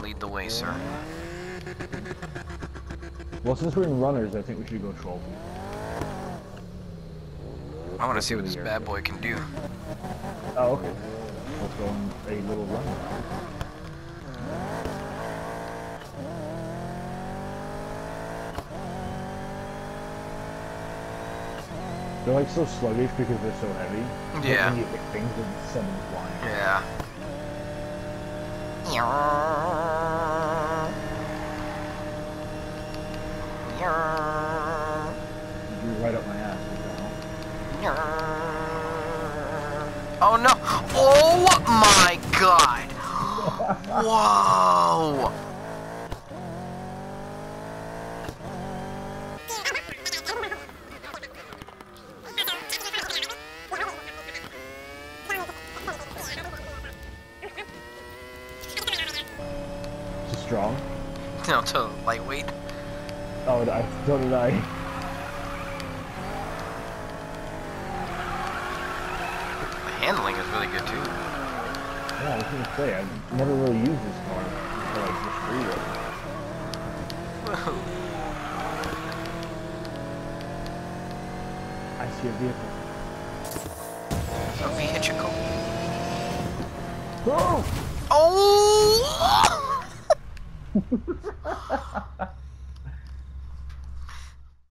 lead the way, sir. Well, since we're in runners, I think we should go trophy. I want to see what this bad boy can do. Oh, okay. Let's go on a little run. They're like so sluggish because they're so heavy. Yeah. When you hit things and send them flying. Yeah. You're right up my ass. Oh no! Oh my god! Whoa! Too strong? No, to lightweight. Oh, so did I. The handling is really good too. Yeah, I was gonna say, I've never really used this car until like this freeway. Whoa. I see a vehicle. A vehicle. Oh! Oh!